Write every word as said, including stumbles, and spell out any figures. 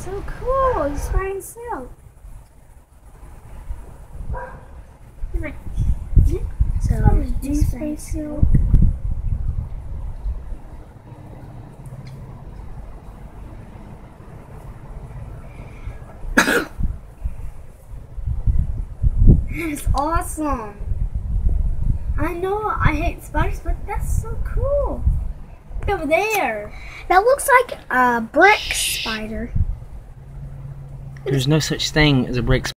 so cool. He's wearing silk. So he's wearing silk. That's awesome. I know I hate spiders, but that's so cool. Look over there. That looks like a brick spider. There's no such thing as a brick spider.